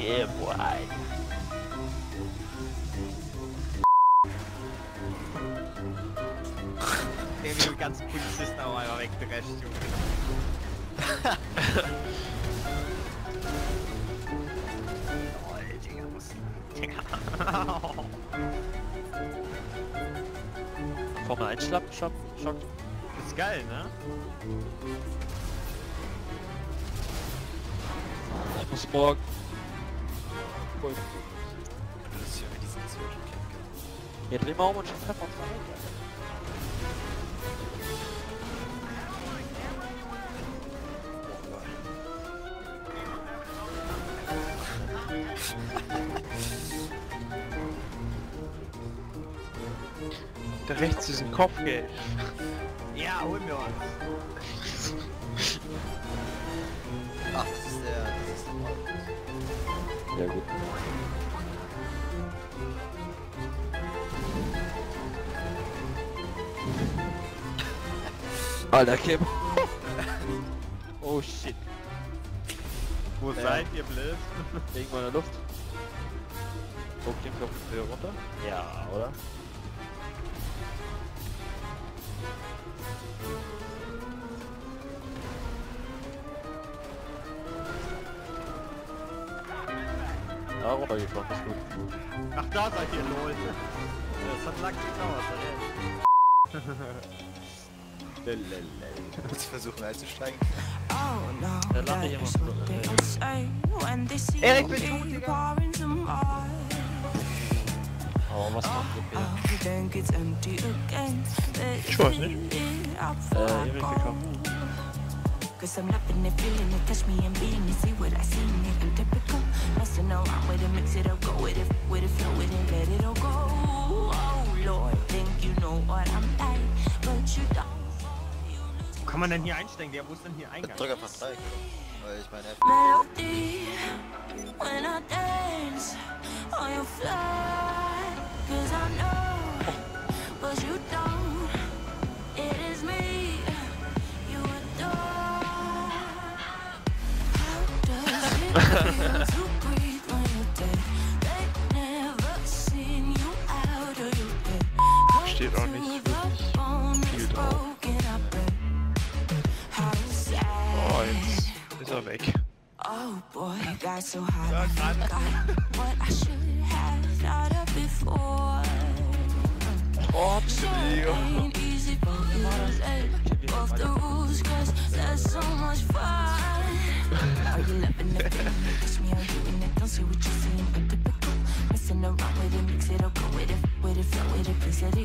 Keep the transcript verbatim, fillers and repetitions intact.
Yeah, boy. Der die ganzen Polizisten auch einmal wegdrescht, Junge. Oh, Digga, muss... Digga. Formel eins Schlapp, Schock, Schock. Ist geil, ne? Ich muss morgen. Cool. Das ist ja wie diesen Zwischenkick. Ja, dreh mal um und schon treffen wir uns mal. Da rechts ist ein Kopfgeld. Ja, holen wir uns. Ach, das ist der... Das ist der Mann. Ja, gut. Alter, Kim. Oh shit. Wo Ja. seid ihr, blöd? Irgendwo in der Luft. Oh, Kim kommt wieder runter. Ja, oder? Ah, runtergekommen, ist gut. Ach, da seid ihr, lol. Das hat lang gedauert, ey. Muss ich versuchen einzusteigen? Der landet hier mal. Erik, bin tot, Digga. Aber was macht ihr bitte? Ich weiß nicht. Äh, Erik gekommen. Cause I'm loving it, feeling it, touch me and being it, see what I see in it, I'm typical, messing around with it, mix it up, go with it, with it, flow with it, let it all go, oh Lord, think you know what I'm like, but you don't. Wo kann man denn hier einsteigen? Der, wo ist denn hier Eingang? Drück einfach Dreieck. Weil ich meine... Melody, when I dance, on your fly, cause I know, but you don't, it is me, you adore. How does it feel to breathe when you're dead? They never seen you out of your bed. Steht auch nicht wirklich viel drauf. Oh, jetzt ist er weg. Oh boy, you got so hot. I forgot what I should have thought of before. Oh, So it ain't easy, but you let off the rules, cause that's so much fun. Are you loving the feeling? Touch me, are you in it? Don't see what you're seeing, but typical. Messing around with it, mix it up, go with it, with it, flow with it, please let it